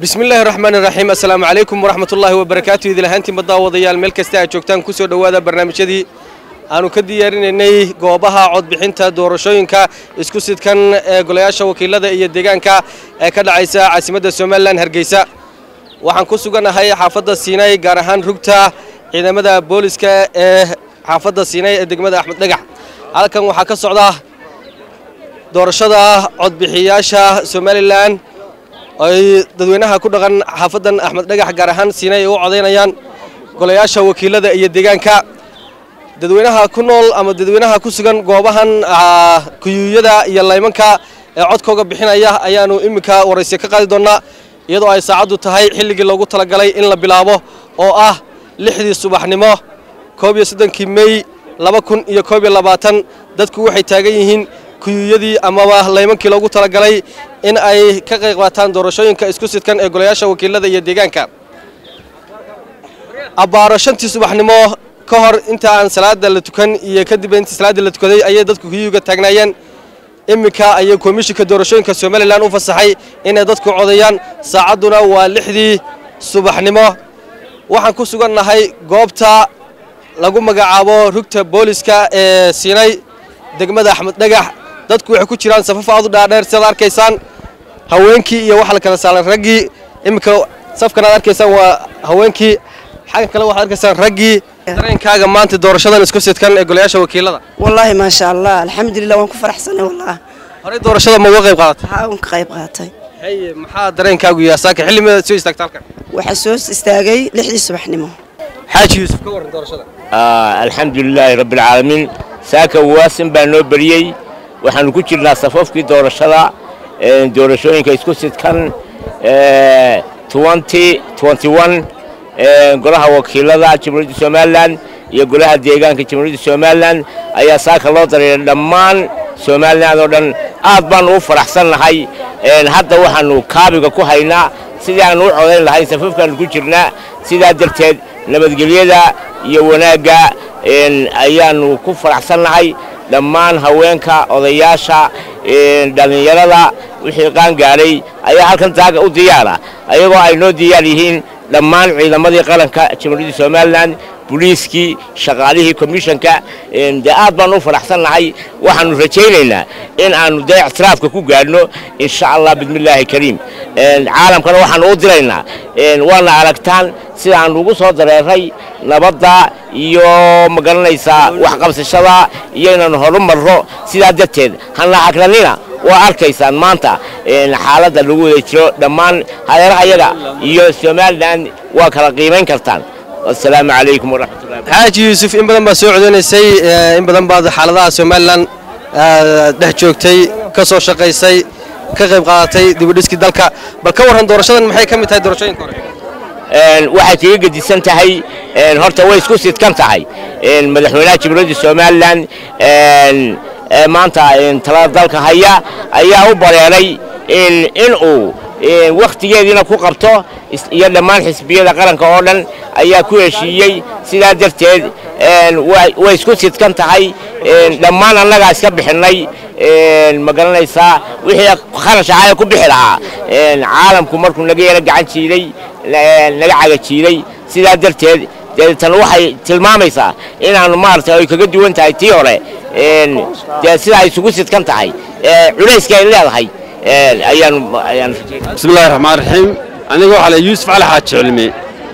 بسم الله الرحمن الرحيم السلام عليكم ورحمة الله وبركاته إذا لهانتي مداوضيال ملك استاء جوجتان كسر دوادا برنامجدي أنا كديارين إني جوابها عد بحنتا دورشوينكا إسكوسيد كان قلياشة وكيل هذا يدقانكا كذا عيسى عاصمة السومالان هرجيسا وحن كسوجنا هاي حافظة السيناء جارهان ركتا إذا مدى بوليسكا حافظة السيناء دقمة أحمد نجح على كم وحكى الصعدة دورشدا عد بحياشة سومالان ay dadweynaha ku dhaqan xaafadan Axmed Dhagax gaar ahaan Siinay oo codeynayaan golayaasha wakiilada iyo deegaanka dadweynaha ku nool ama dadweynaha ku sugan goobahan kuyuyada iyo laymanka ee codkooga bixinaya ayaanu imika waraysi ka qaadi doonaa iyadoo ay saacadu tahay xilligii loogu talagalay in la bilaabo oo ah 6 subaxnimo 31 May 2021 dadku waxay taagan yihiin kuyuyadii ama laymankii loogu talagalay in ay ka qayb qaataan doorashooyinka isku sidkan ee golayaasha wakiilada iyo deegaanka abaaro 5 subaxnimo ka hor inta aan salaada la tukan iyo kadib inta salaada la tukaday ayay dadku kuyuga taagnaayeen imika ayay komishinka doorashooyinka Soomaaliland u fasaxay in ay dadku codeeyaan saacaduna waa 6 subaxnimo waxaan ku sugannahay goobta lagu magacaabo rugta booliska ee Siinay degmada Axmed Dhagax dadku waxay ku jiraan safaf aad u dhaadheer sida arkaysaan haweenkii iyo waxa la kala saaran ragii imika safkan aad arkaysaan waa haweenkii xaga kale waxa arkaysaan ragii dareenkaaga maanta doorashadan isku sidkan ee golayaasha wakiilada wallahi ma sha Allah alxamdulillah waan ku faraxsanahay wallahi hore doorashada ma uga qayb qaadatay waan ka qayb qaatay hay maxaa dareenkaagu yahay saaka xilliga soo istaagtay halkan waxa soo istaagay 6 subaxnimo xaaji Yuusuf ka waran doorashada alxamdulillah rabbil alamin saaka waasin baa noo bariyay waxaanu ku jirnaa safafkii doorashooyinka isku sidkan 2021 golaha wakiilada Jamhuuriyadda Soomaaliland iyo golaha deegaanka Jamhuuriyadda Soomaaliland ayaa saaka loo dareeray dhammaan Soomaaliland oo dhan aad baan u faraxsanahay hadda waxaanu kaabiga ku haynaa sidii aan u codeyn lahayn safafkan ku jirnaa sidaa darteed nabadgelyada iyo wanaaga ayaanu ku faraxsanahay dhammaan haweenka odayaasha dhalinyarada wixii qaan gaaray ayaa halkan taaga u diyaara ayagoo ay noo diyaar yihiin dhammaan ciidamadii qaranka Jamhuuriyadda Soomaaliland booliiskii shaqaalihii komishanka aad baan u faraxsanahay waxaanu rajaynaynaa in aanu ictiraafka ku gaarno insha Allah bismillaahi kariim caalamkana waxaanu u diraynaa waana aragtaan sida aan ugu soo dareeray nabadda iyo magaranaysa wax qabsashada iyo inaan horumarro sidaa darteed hana akranina waa arkaysaan maanta xaaladda lagu wada jiro dhammaan hareeraha iyaga iyo Soomaaliland waa kala qiimeyn kartaan السلام عليكم ورحمة الله حاج يوسف إن بدن بسعودنيسي إن بدن بعض حالات Soomaaliland دهجوكتي كسر شقيسي كغيب قاتي دبلسكي دلك بل كورهن دورشان maxay kamid tahay doorashooyin kore waxay kaga gadisan tahay horta way isku sidkan tahay madaxweynaha Jamhuuriyadda Soomaaliland maanta talada dalka haya ayaa u bareeray in uu waqtigeedina ku qabto iyo dhammaan xisbiyada qaranka oo dhan ayaa ku heshiiyay sidaa darteed way isku sidkan tahay dhammaan annaga iska bixinay magaranaysa wixii kharash ah ku bixi lahaa caalamku markuu naga yara gacan jiiday naga caga jiiday sidaa darteed tan waxay tilmaamaysaa inaanu maartay ay kaga duwan tahay tii hore sida ay isugu sidkan tahay culayska ay leedahay بسم الله الرحمن الرحيم أنا أقول على يوسف على حاج علمي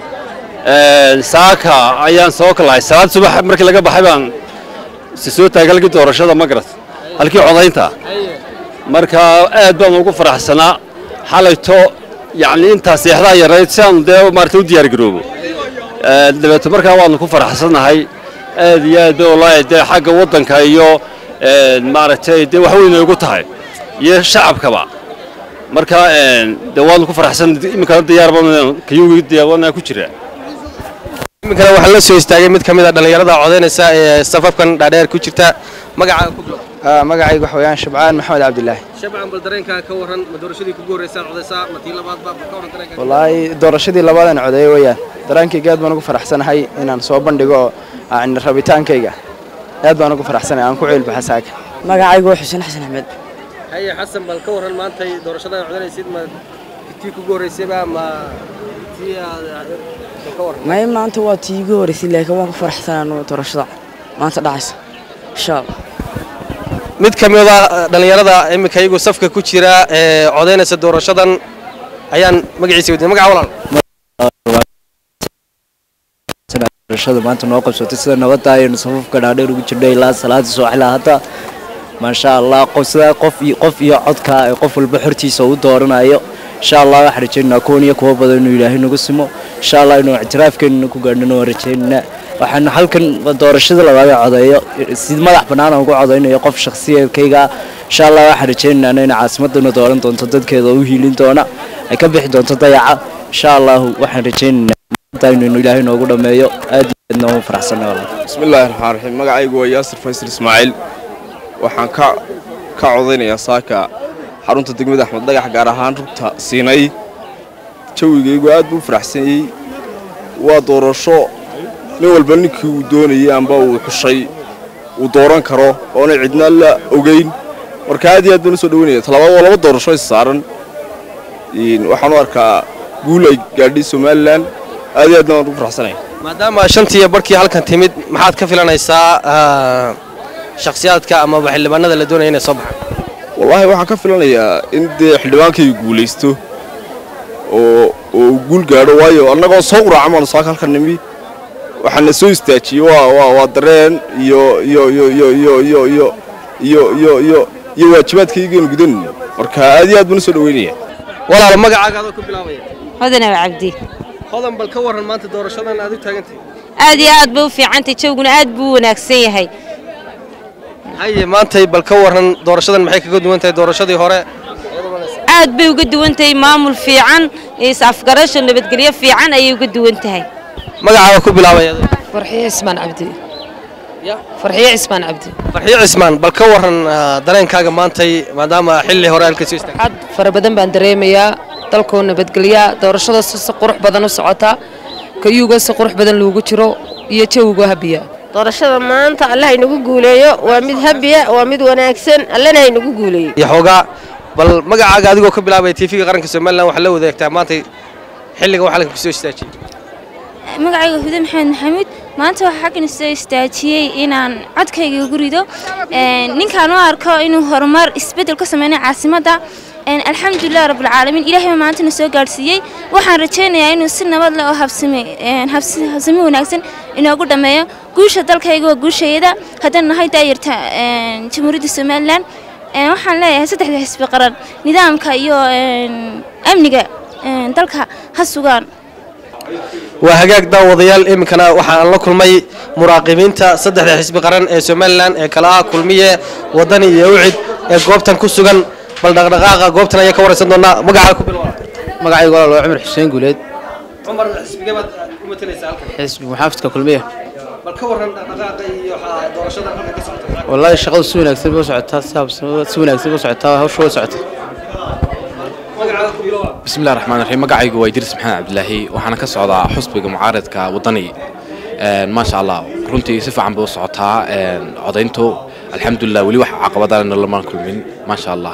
ساكا أيام سوق الله ساعات صباح مركز لقى بحبان سسوت قال لك دور شذا مقرث هل كي عضينتها مركا أدبا موقف فرح سنة حالته يعني أنت سيحرا يا ريت سام ده مرتو ديار جروبه دبت مركا وان موقف فرح سنة هاي يا ده والله ده حق وطن كايو مارتي ده وحوي نقول هاي يا شعب كبا marka dawaan ku faraxsan imika diyaar baan kayuuga diyaarwana ku jira imika waxa la soo istaagay mid kamid ah dhalinyarada codeynaysa ee safafkan dhaadheer ku jirta magacaaga ku bilow magacaygu waxa weeyaan Shabcaan Maxamed Cabdullaahi Shabcaan bal dareenka ka waran ma doorashadii ku guureysay codeysa ma tii labaad ba ka waran dareenka wallahi doorashadii labaad aan codeeyay weeyaan dareenkayga aad baan ugu faraxsanahay inaan soo bandhigo aan rabitaankayga aad baan ugu faraxsanahay aan ku ciilbaxa saaka magacaygu Xuseen Xasan Axmed هيا حسن بالكورن ما أنت دورشنا عدنا يصير ما tii kugu horeysay ma tii ka war ما ما أنت واتيجي ورثي لك ما فرح ثانو ترشدا ما أنت داعس إن شاء الله mid kamid ah dhalinyarada imika iyagu safka ku jira ee codeynaysa doorashadan ayaan magaciisa weydiinay magaca walaal doorashada maanta noo qabsatay sida nabadda ay safafka dhaadheer ugu jirnay ilaa salaada soo xilaa hada ma sha Allah qof iyo codka ay qof walba xortiisa u dooranayo insha Allah waxaan rajaynaynaa koon iyo kuwa badan inuu Ilaahay nagu simo insha Allah inuu ictiraafkeena ku gaadhno rajaynaa waxaan halkan doorashada labaad codeeyo si madax banaan ugu codeynayo qof shakhsiyeedkayga insha Allah waxaan rajaynaynaa in caasimaduna dooran doonto dadkeeda u hiilin doona ay ka bixi doonto dayaca insha Allah waxaan rajaynaynaa inuu Ilaahay noogu dhameeyo aad iyo aad faraxsanahay bismillaahir rahmaanir rahiim magacaygu waa Yaasir Faysal Ismaaciil waxaan ka codeynayaa saaka xarunta degmada Axmed Dhagax gaar ahaan rugta Siinay jawigaygu aad buu faraxsanayay waa doorasho nin walba ninkii uu doonayay amba uu xushay uu dooran karo oo aan cidna la ogeyn marka aad iyo aad baan soo dhaweynaya laba doorasho is saaran waxaan u arkaa guul ay gaadhay Soomaaliland aad iyo aad baan ugu faraxsanahay maadaama shantii barkii halkan timid maxaad ka filanaysaa shakhsiyaadka ama xildhibaanada la doonaya inay soo baxaan wallahi waxaan ka filanayaa in xildhibaankay guuleysto oo guul gaadho waayo annagoo soo quraacmaan soo halkan nimi waxaan soo istaajiyay waa dareen iyo waajibaadkayga gudan marka aad iyo aad baan soo dhaweynaya walaal magacaaga aad ku bilaabaya hodan abdi hodan bal ka waran maanta doorashadan aad u taagantay aad iyo aad buu fiicantay jooguna aad buu wanaagsan yahay haye maanta bal ka waran doorashadan maxay kaga duwan tahay doorashadii hore aad bay uga duwan tahay maamul fiican is afgarasho nabadgelyo fiican ayay uga duwan tahay magacaaga ku bilaabaya farxiye ismaan abdi farxiye ismaan abdi farxiye ismaan bal ka waran dareenkaaga maanta maadaama xilli hore halka soo istaagay had fara badan baan dareemayaa dalkoo nabadgelyo doorashada si qurux badan u socota kayuuga si qurux badan loogu jiro iyo jawiga habiya doorashada maanta Allah inagu guuleeyo waa mid habiya waa mid wanaagsan Allahna inagu guuleeyo yaxooga bal magacaaga adigoo ka bilaabay TV-ga qaranka Soomaaliland waxa la wadaagtaa maanta xilliga waxa la soo istaajiyay magacayga Huda Maxamed Maxamuud maanta waxa xaqin soo istaajiyay inaan codkayga ugu rido ninkaan u arko inuu horumar isbedel ka sameeyo caasimadda alxamdulillah rabbil caalamiin ilaahay maanta soo gaarsiiyay waxaan rajaynayaa inuu si nabad leh oo habsami wanaagsan inoogu dhameeyo guusha dalkayga waa guushayada haddana nahay daayirta jamhuuriyadda Soomaaliland waxaan leeyahay saddexda xisbi qaran nidaamka iyo amniga dalka ha sugaan waa hagaag daawadayaal iminkana waxaan la kulmay muraaqibiinta saddexda xisbi qaran ee Soomaaliland ee kala ah kulmiye wadani iyo ucid ee goobtan ku sugan bal dhaqdhaqaaqa goobtan ayaa ka waraysan doonaa magacaaga ku bilow magacaygu waa Cumar Xuseen Guuleed Cumar xisbiga u matalaysaa halkan xisbi muxaafidka kulmiye bal ka waran dhaqdhaqaaqa iyo doorashada halka ka socota wallahi shaqadu si wanaagsan u socotaa si wanaagsan u socotaa hawshu way socotaa بسم الله الرحمن الرحيم مقعي قوي درس محمد عبد الله وحنا كصعدا حسب معارض كوطني ما شاء الله runtii si fiican buu socotaa codayntu alxamdulillah wali wax caqabadaana lama kulmin ma sha Allah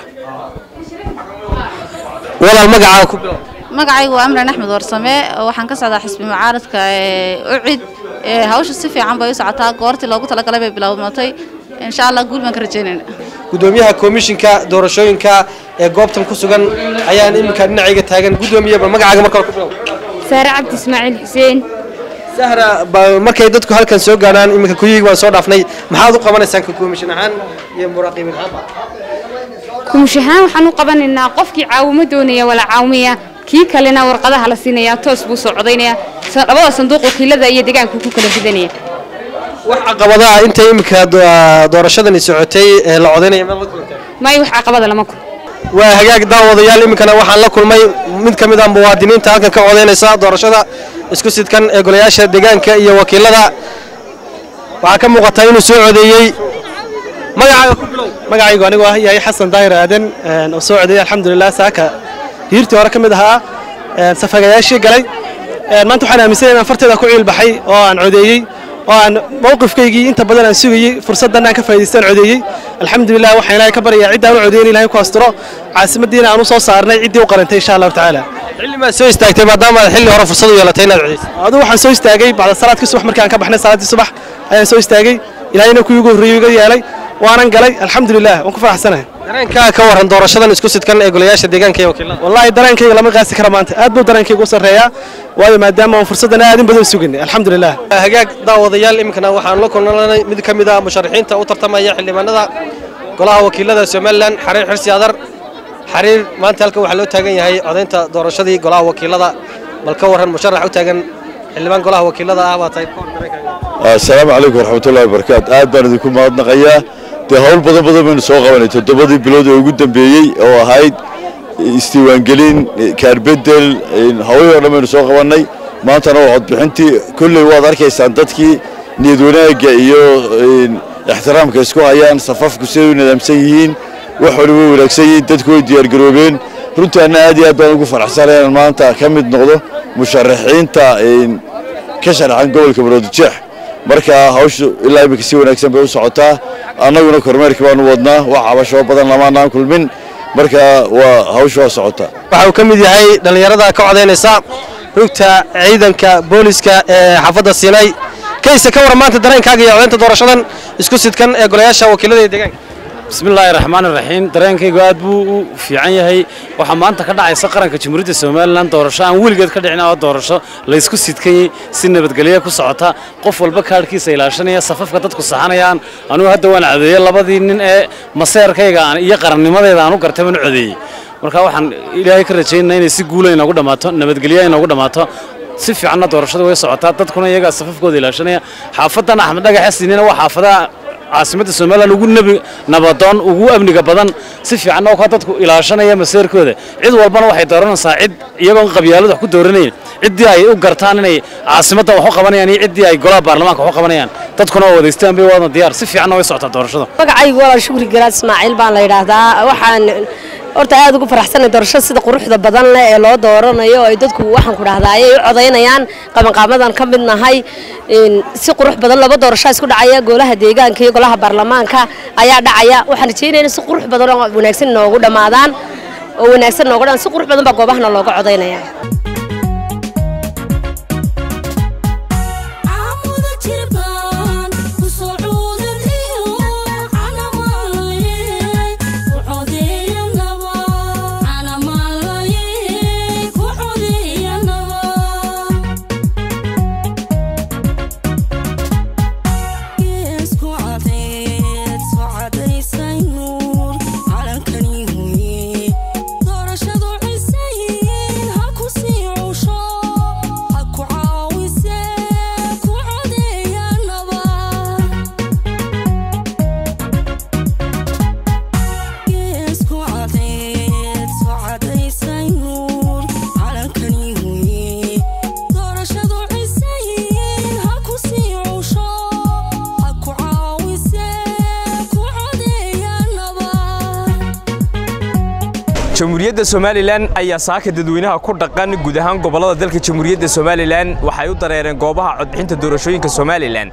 walaal magacaaga ku bilow magacaygu waa Amran Axmed Warsame waxaan ka socdaa xisbi mucaaradka ucid hawsha si fiican bay u socotaa goortii loogu talagalay bay bilowmatay insha Allah guul baan ka rajaynaynaa gudoomiyaha komishinka doorashooyinka ee goobtan ku sugan ayaan iminka dhinacayga taagan gudoomiyaha magacaaga markaa ku bilow Saara Cabdi Ismaaciil Xuseen Sahra markay dadku halkan soo gaaraan iminka kuyiga waan soo dhaafnay maxaad u qabanaysaa komishin ahaan iyo muraaqibiin ahaan komishahan waxaan u qabanaynaa qofkii caawimo doonaya wala caawmiya kii kalena warqadaha la siinaya toos buu soo codaynaya labada sanduuq wakiilada iyo deegaanka ku kala fidanaya wax caqabadaha inta iminka doorashadani socotay ee la codaynaya ma la kulantay may wax caqabada lama kulmo waa hagaag daawadayaal iminkana waxaan la kulmay mid kamid ah muwaadiniinta halkan ka codaynaysa doorashada isku sidkan ee golayaasha deegaanka iyo wakiilada waxa ka muuqata inuu soo codeeyay magacaaga ku bilow magacaygu anigu ah yahay Xasan Daahir Aadan oo soo codeeyay alxamdulillah saaka hiirtii hore kamid ahaa safagayaashii galay maanta waxaan aaminsan inaan farteeda ku ciil baxay oo aan codeeyay oo aan mowqifkaygii inta badan aan sugayay fursadan aan ka faa'iideystaan codeeyay alxamdulilah waxaan ilaahay ka baryaa cidda aan u codeeyay ilaahay ku astiro caasimaddiina aan u soo saarnay ciddii u qarantay insha allahu tacaala xilli ma soo istaagtay maadaama aad xilli hore fursad u yeelatay inaad codeyso adigu waxaan soo istaagay bacda salaadkii subax markii aan ka baxnay salaaddii subax ayaan soo istaagay ilaahayna kuwii ugu horreeyay iga yeelay waanan galay alxamdulilah waan ku faraxsanahay dareenkaa ka waran doorashadan isku sidkan ee golayaasha deegaanka iyo wakiilada wallahi dareenkayga lama qaasi kara maanta aad buu dareenkayga u sarreeyaa waayo maadaama aan fursaddan aad in badan sugaynay alxamdulilah hagaag daawadayaal iminkana waxaan la kulnay mid ka mid ah musharaxiinta u tartamaya xildhibaanada golaha wakiilada Soomaaliland xariir xirsi adar xariir maanta halka waxa loo taagan yahay codeynta doorashadii golaha wakiilada malka waran musharax u taagan xildhibaan golaha wakiilada ah waa tahay assalaamu calaykum waraxmatullaahi wabarakaatu aad baan idinku mahadnaqayaa dee hawl badan baynu soo qabanay 7 bilood ee ugu dambeeyey oo ahayd isdiiwaangelin kaarbedel hawlo oo dhan baynu soo qabanay maantana waa codbixintii kulley waad arkaysaan dadkii niyad wanaagga iyo ixtiraamka isku hayaan safafku siday u nidaamsan yihiin wax waliba wanaagsan yihiin dadku way diyaargaroobeen runtii anna aad iyo aad baan ugu faraxsanahay inaan maanta ka mid noqdo musharaxiinta ka sharaxan gobolka Maroodijeex marka hawshu ilaa imika si wanaagsan bay u socotaa annaguna kormeerkii baanu wadnaa wax cabasho badan lamaanaan kulmin marka waa hawshu waa socotaa waxa uu ka mid yahay dhalinyarada ka codeynaysa rugta ciidanka booliska ee xaafadda Siinay kaysa ka waran maanta dareenkaaga iyo codeynta doorashadan isku sidkan ee golayaasha wakiilada ee deegaanka bismillaahi raxmaani raxiim dareenkaygu aad buu u fiican yahay waxa maanta ka dhacaysa qaranka jamhuuriyadda Soomaaliland doorasho aan weligeed ka dhicin oo doorasho la isku sidkay si nabadgelyo ku socota qof walba kaarkiisa ilaashanaya safafka dadku saxanayaan anigu hadda waan codeeyay labadii nin ee maseerkayga iyo qarannimadeeda aan u gartay baan codeeyay marka waxaan ilaahay ka rajaynayaa inay si guul ah inagu dhamaato nabadgelyo inagu dhamaato si fiicanna doorashada way socotaa dadkuna iyaga safafkooda ilaashanaya xaafadan Axmed Dhagax Siinina waa xaafada caasimada Soomaaliland ugu nabadoon ugu amniga badan si fiican oo ka dadku ilaashanaya maseerkooda cid walbana waxay dooranaysaa cid iyagoo qabyaalad wax ku dooranayeen cidii ay u gartaan inay caasimada wax u qabanayaan iyo cidii ay golaha baarlamaanka wax u qabanayaan dadkuna waa wadaystaan bay wada diyaar si fiican way socotaa doorashada magacaygu waa Shukri Garaad Ismaaciil baan la yiraahdaa waxaan horta aad ugu faraxsanahay doorashada sida quruxda badan leh ee loo dooranayo ay dadku waxaan ku raahdaa ay u codeynayaan qabanqaamadan ka mid nahay si qurux badan laba doorasho isku dhacaya golaha deegaanka iyo golaha baarlamaanka ayaa dhacaya waxaan rajaynaynaa si qurux badan oo wanaagsan noogu dhamaadaan oo wanaagsan noogu dhan si qurux badan baa goobahana looga codeynaya jamhuuriyadda Soomaaliland ayaa saaka dadweynaha ku dhaqan guud ahaan gobolada dalka jamhuuriyadda Soomaaliland waxay u dareereen goobaha codbixinta doorashooyinka Soomaaliland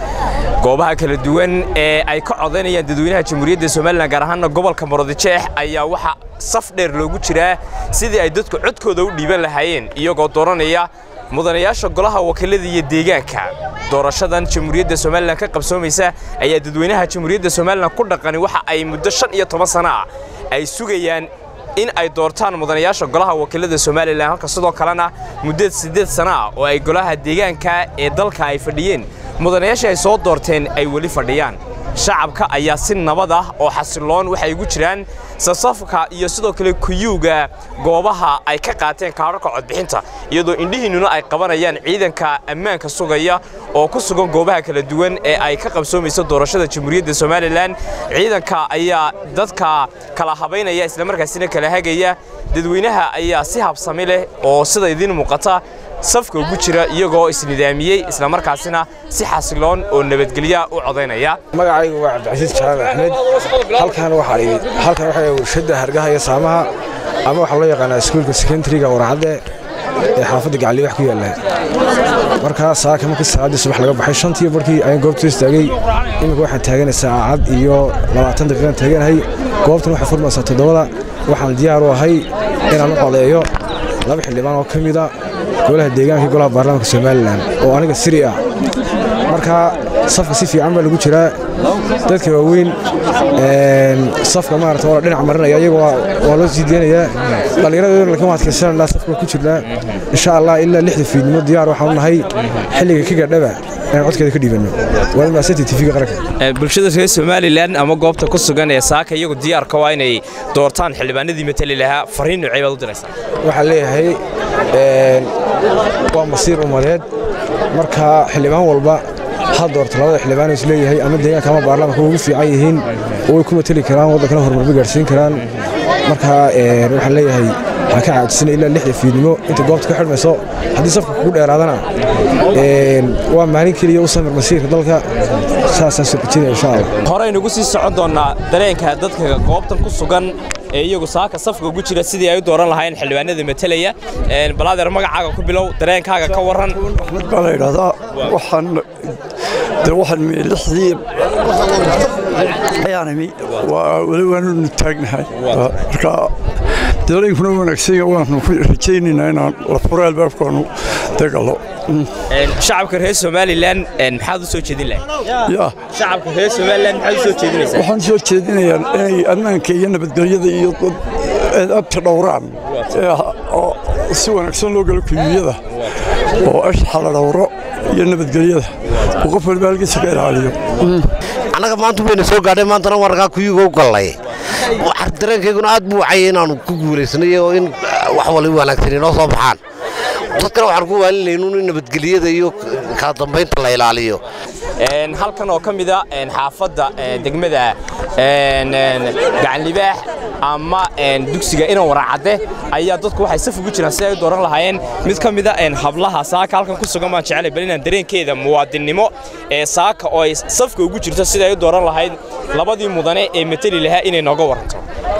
goobaha kala duwan ee ay ka codeynayaan dadweynaha jamhuuriyadda Soomaaliland gaar ahaan gobolka Maroodijeex ayaa waxa saf dheer loogu jiraa sidii ay dadku codkooda u dhiiban lahaayeen iyagoo dooranaya mudanayaasha golaha wakiilada iyo deegaanka doorashadan jamhuuriyadda Soomaaliland ka qabsoomaysa ayaa dadweynaha jamhuuriyadda Soomaaliland ku dhaqan waxa ay muddo 15 sano ah ay sugayaan in ay doortaan mudanayaasha golaha wakiilada Soomaaliland halka sidoo kalena muddo 8 sano ah oo ay golaha deegaanka ee dalka ay fadhiyeen mudanayaasha ay soo doorteen ay wali fadhiyaan shacabka ayaa si nabad ah oo xasiloon waxay ugu jiraan safafka iyo sidoo kale kuyuuga goobaha ay ka qaateen kaararka codbixinta iyadoo indhihiinuna ay qabanayaan ciidanka ammaanka sugaya oo ku sugan goobaha kala duwan ee ay ka qabsoomayso doorashada jamhuuriyadda Soomaaliland ciidanka ayaa dadka kala habeynaya isla markaasina kala hagaya dadweynaha ayaa si habsami leh oo sida idin muuqata safka ugu jira iyagoo isnidaamiyay isla markaasina si xasiloon oo nabadgelyo u codeynaya magacaygu waa Cabdicasiis Jaamac Axmed halkan waxa warshada hargaha iyo saamaha ama waxa loo yaqaan iskuulka secondary-ga Warcadde ee xaafadda Gacali wax ku yaala markaa saaka markii salaadii subax laga baxay 5tii barkii ayaan goobta istaagay imika waxaan taaganahay saacad iyo 20 daqiiqo taaganahay goobtan waxa furmaysaa 7 waxaan diyaar u ahay inaan u codeeyo laba xildhibaan oo kamid ah golaha deegaanka golaha baarlamaanka Soomaaliland oo aniga siri ah marka safka si fiican baa lagu jiraa dadka waaweyn safka maarta oo dhinac marinaya iyagoo waa loo sii deenayaa dhalinyarada la kama adkaysan la safka ku jirnaa insha Allah ilaa 6 fiidnimo diyaar waxaan nahay xilliga ka gadhaba aan codkeeda ka dhiibano waa ma sati TV qaranka bulshada reer Soomaaliland ama goobta ku sugan ee saaka iyagu diyaar ka waa inay doortaan xildhibaanadii matali lahaa fariin nuucay baad u diraysaa waxa leeyahay waa masiir umadeed marka xildhibaan walba ha doorto labada xildhibaan is leeyahay ama deegaanka ama baarlamaanka ugu fiican yihiin oo ay ku matali karaan waddanka horumar gaarsiin karaan marka waxa leeyahay ha ka caajisna ilaa 6 fiidnimo inta goobta ka xirmayso hadii safka ku dheeraadana waa maalin kaliya u samir masiirka dalka saasaan soo dhigay insha Allah hore inagu sii socon doonaa dareenka dadka goobtan ku sugan ee iyagu saaka safka ugu jira sidii ay u dooran lahaayeen xildhibaanada matalaya balaadeer magacaaga ku bilow dareenkaaga ka waran Ahmed baa la yiraahdaa waxaan lixdii ayaanami waa wali waanu taagnahay marka dadweynuhuna wanaagsan waanu ku rajaynaynaa inaan la furo albaabkoonu dagalo shacabka reer Soomaaliland maxaad u soo jeedin lahayd ya shacabka reer Soomaaliland maxaad u soo jeedinaysaa waxaan soo jeedinayaa inay ammaanka iyo nabadgelyada iyo abta dhowraan oo si wanaagsan loo galo kuyada oo ashxal la dhowro iyo nabadgelyada qof walba halkiisa ka ilaaliyo anaga maanta wayna soo gaadhay maantana warqaa kuyuga u galay wax dareenkayguna aad buu wacay inaanu ku guuleysanayo in wax waliba wanaagsan inoo soo baxaan dadkana waxaan ku waalinaynaa in nabadgelyada iyo ka dambeynta la ilaaliyo halkan oo kamid ah xaafadda degmada gacan libaax ama dugsiga inaan waracade ayaa dadku waxay saf ugu jiraan si ay dooran lahaayeen mid kamid ah hablaha saaka halkan ku sugan ma jecel bal inaan dareenkeeda muwaadinimo ee saaka oo ay safka ugu jirto sida ay dooran lahayd labadii mudane ee matali lahaa inay nooga waranto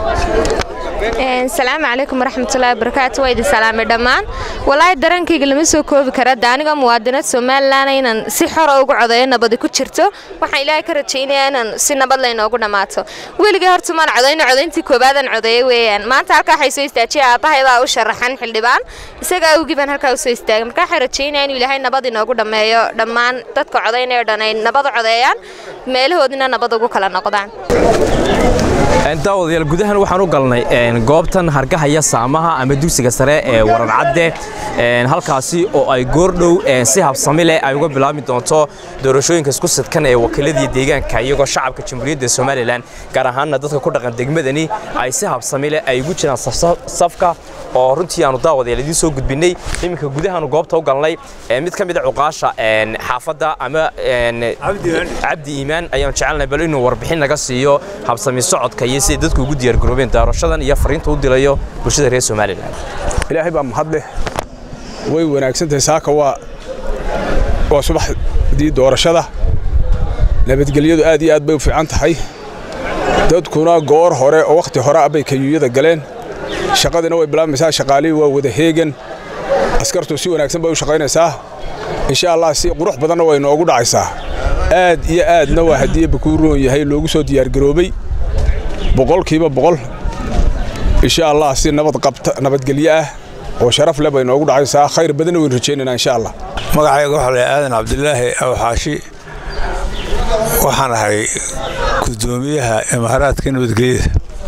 السلام عليكم ورحمة الله وبركاته ويد السلام دمان والله درن كي لما سو كوب كرا دانيغا موادنات Soomaaliland inaan si xor ah ugu codeeyo nabad ku jirto waxaan ilaahay ka rajaynayaa inaan si nabad leh inoogu dhamaato weliga horta maan codeyntii koobaad codeeyay weeyaan maanta halka waxay soo istaajiyay aabahay baa u sharaxan xildhibaan isaga uu giban halka u soo istaagay marka waxaan rajaynayaa in ilaahay nabad inoogu dhameeyo dhamaan dadka codeynaya dhanay nabad codeeyaan meelahoodina nabad ugu kala noqdaan daawadayaal gudahan waxaan u galnay goobtan hargahaya saamaha ama dugsiga sare ee Wararcadde halkaasi oo ay goordhow si habsami leh ay uga bilaabmi doonto doorashooyinka isku sidkan ee wakiiladii deegaanka iyagoo shacabka Jamhuuriyadda Soomaaliland gaar ahaan dadka ku dhaqan degmadani ay si habsami leh ay ugu jiraan safka oo runtii aanu daawadayaal idin soo gudbinay iminka gudahan goobta u galnay mid kamid ah cuqaasha xaafadda ama Cabdi Iimaan ayaan jecelnahay bal inuu warbixin naga siiyo habsami socodka iyo si dadku ugu diyaar garoobeen doorashadan iyo fariinta u dilayo bulshada reer Soomaaliland ilaahay baa mahad leh way wanaagsan tahay saaka waa subaxdii doorashada nabadgelyadu aad iyo aad bay u fiican tahay dadkuna goor hore oo waqti hore ah bay kayuyada galeen shaqadina way bilaabmaysaa shaqaalii waa wada heegan askartu si wanaagsan bay u shaqaynaysaa insha Allah si qurux badan way noogu dhacaysaa aad iyo aadna waa hadii bakuuroon yahay loogu soo diyaar garoobay boqolkiiba boqol insha Allah si nabadgelyo ah oo sharaf leh bay noogu dhacaysaa khayr badan oo rajaynaynaa insha Allah magacayga waxa la aadan Cabdullaahi aw xaashi waxaan ahay gudoomiyaha imaaraadka nabadgelyada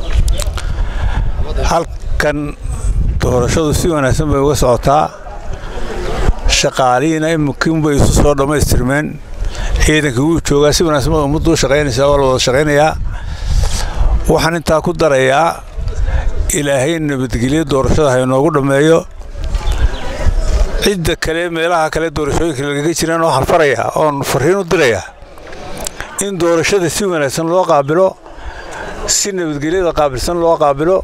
halkan doorashadu si wanaagsan bay uga socotaa shaqaaliina imkiin bay isu soo dhameystirmeen ciidanka uu joogaa si wanaagsan ummaddu shaqaynaysaa oo wada shaqaynayaa waxaan intaa ku darayaa ilaahay nabadgelyo doorashada hay noogu dhameeyo cidda kale meelaha kale doorashooyinka laga jiraan oo xarfaraya oo fariin u diraya in doorashada si wanaagsan loo qaabilo si nabadgelyada qaabilsan loo qaabilo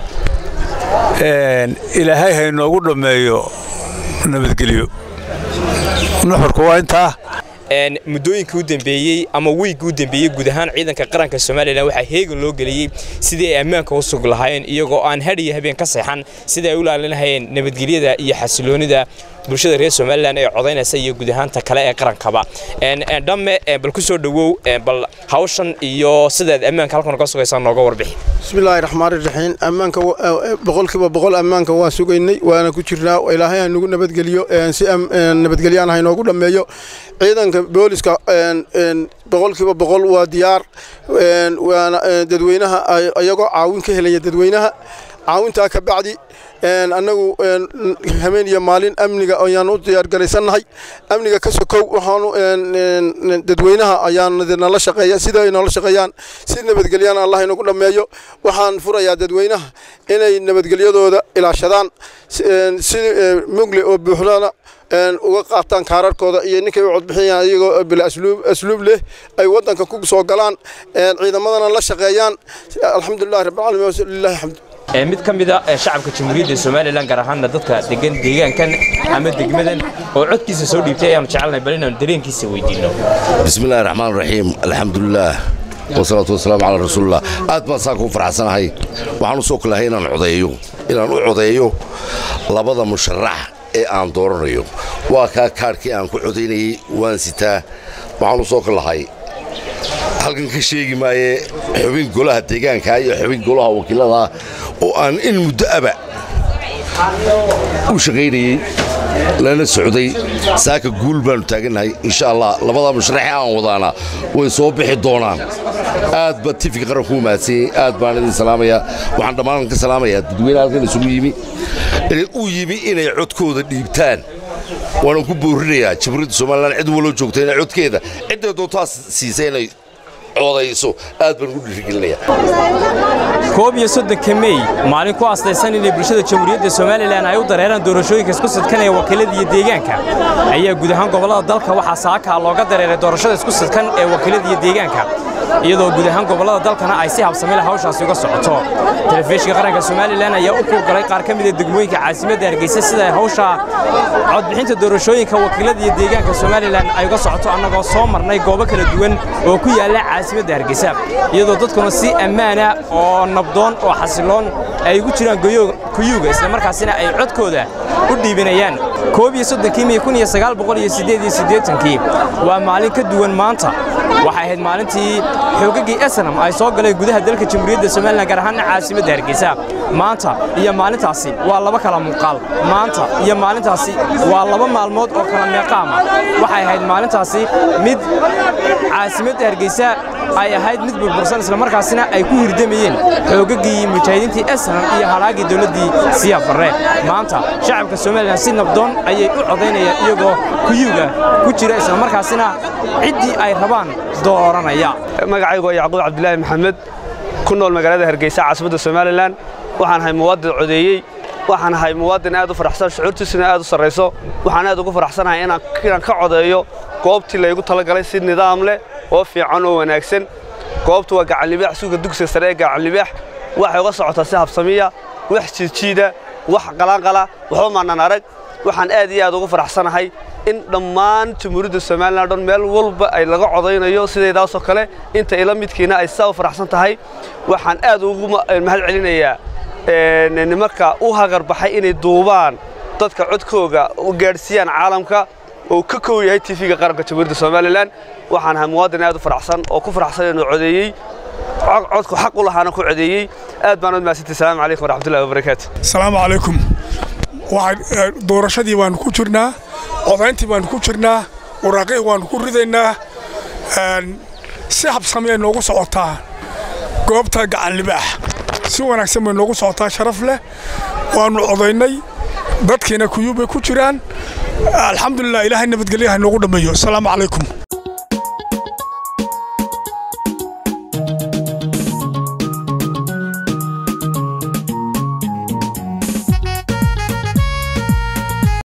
ilaahay hay noogu dhameeyo nabadgelyo nuxurku waa intaa muddooyinkii u dambeeyay ama weeyigii u dambeeyay guud ahaan ciidanka qaranka Soomaaliland waxa heegan loo galiyay sidii ay ammaanka u sug lahaayeen iyagoo aan hadhiyo habeen ka seexan sidii ay u ilaalin lahaayeen nabadgelyada iyo xasiloonida bulshada reer Soomaaliland ee codaynaysa iyo guud ahaanta kale ee qarankaba dhamme bal ku soo dhawow bal hawshan iyo sidaad ammaanka halkan ka sugaysan nooga warbixin bismillaahir rahmaanir rahiim ammaanka boqolkiiba boqol ammaanka waa sugaynay waana ku jirnaa ilaahay aan nagu nabadgeliyo si nabadgeliyaan hay noogu dhameeyo ciidanka booliska boqolkiiba boqol waa diyaar waana dadweynaha ayagoo caawin ka helaya dadweynaha caawinta ka bacdi annagu habeen iyo maalin amniga ayaan u diyaar garaysanahay amniga ka sokow waxaanu dadweynaha ayaan nala shaqeeyaa sida ay nala shaqeeyaan si nabadgeliyana Allah inagu dhameeyo waxaan furayaa dadweynaha inay nabadgelyadooda ilaashadaan si mugle oo buuxdana uga qaataan kaararkooda iyo ninkay u codbixiyaan iyagoo bil asluub leh ay wadanka ku soo galaan ciidamadana la shaqeeyaan alxamdulillah rabbil caalamiin wa lillahi hamd mid ka mid ah shacabka Jamhuuriyadda Soomaaliland gaar ahaan dadka degan deegaankan ama degmadan oo codkiisa soo dhiibtay ayaan jecelnahay bal inaan dareenkiisa weydiino bismillaahir rahmaanir rahiim alxamdulillah wasalaatu wasalaamu ala rasuulillah aad baan saaku faraxsanahay waxaan soo kalahay inaan u codeeyo labada musharax ee aan dooranayo waa ka kaarkii aan ku codeynayay waan sitaa waxaan soo kalahay halkan ka sheegi maaye xubin golaha deegaanka iyo xubin golaha wakiilada oo aan in muddo aba u shaqeynayay lana socday saaka guul baan taaganahay insha Allah labada musharax aan wadaana way soo bixi doonaan aad ba tifka qaran ku maasay aad baan idin salaamaya waxaan dhamaan ka salaamaya dadweynaha halkan isugu yimi inay codkooda dhiibtaan waan ku boorinayaa Jamhuuriyadda Soomaaliland cid walo joogtay inay codkeeda cidda doontaas siisay codayso aad baan ugu dhiirigelinayaa koob iyo 30 May maalin ku aastaysan in bulshada Jamhuuriyadda Soomaaliland ay u dareeraan doorashooyinka isku sidkanaya wakiilada iyo deegaanka ayaa guud ahaan gobolada dalka waxa saaka looga dareeray doorashada isku sidkan ee wakiilada iyo deegaanka iyadoo guud ahaan gobolada dalkana ay si habsami leh hawshaas uga socoto telefishinka qaranka Soomaaliland ayaa u kulgalay qaar ka mid ah degmooyinka caasimadda Hargeysa sida hawsha codbixinta doorashooyinka wakiilada iyo deegaanka Soomaaliland ay uga socoto annagoo soo marnay goobo kala duwan oo ku yaala caasimadda Hargeysa iyadoo dadkuna si ammaan ah oo nabdoon oo xasiloon ay ugu jiraan kuyuga isla markaasina ay codkooda u dhiibinayaan koob iyo 30 May 1988 waa maalin ka duwan maanta waxay ahayd maalintii xoogagii SNM ay soo galeen gudaha dalka Jamhuuriyadda Soomaaliland gaar ahaan caasimadda Hargeysa maanta iyo maalintaasi waa laba kala muuqaal maanta iyo maalintaasi waa laba maalmood oo kala meeqaam ah waxay ahayd maalintaasi mid caasimadda Hargeysa ay ahayd mid burbursan isla markaasina ay ku hirdamayeen xoogagii mujaahidiintii SNM iyo haraagii dawladii Siyaad Barre maanta shacabka Soomaaliland si nabdoon ayay u codeynayaan iyagoo kuyuga ku jira isla markaasina cidii ay rabaan dooranaya magacaygu waa Yacquub Cabdullaahi Maxamed ku nool magaalada Hargeysa caasimadda Soomaaliland waxaan ahay muwaadin codeeyay waxaan ahay muwaadin aad u faraxsan shucuurtiisuna aad u sareyso waxaan aad ugu faraxsanahay inaan ka codeeyo goobtii la igu talagalay si nidaam leh oo fiican oo wanaagsan goobtu waa gacan libaax suuqa dugsiga sare ee gacan libaax waxay uga socotaa si habsamiya wax jiida wax qalanqala waxba maanan arag waxaan aad iyo aad ugu faraxsanahay in dhammaan Jamhuuriyadda Soomaaliland oo meel walba ay laga codeynayo sideedaas oo kale inta ila midkiina ay soo faraxsan tahay waxaan aad ugu mahad celinayaa nimanka u hagar baxay inay duubaan dadka codkooga u gaarsiiyaan caalamka oo ka kooyahay TV-ga qaranka Jamhuuriyadda Soomaaliland waxaan ahay muwaadin aad u faraxsan oo ku faraxsan inuu codeeyay codku xaq u lahaana ku codeeyay aad baan u mahadsantahay salaamu calaykum waraxmatullaahi wabarakaatuh salaamu calaykum waxaan doorashadii waan ku jirnaa codayntii waan ku jirnaa waraaqii waan ku ridaynaa si habsami ah noogu socotaa goobta gacan libaax si wanaagsan bay noogu socotaa sharaf leh waanu codaynay dadkiina kuyuubay ku jiraan alxamdulillah ilaahay nabadgelyaha noogu dhameeyo salaamu calaykum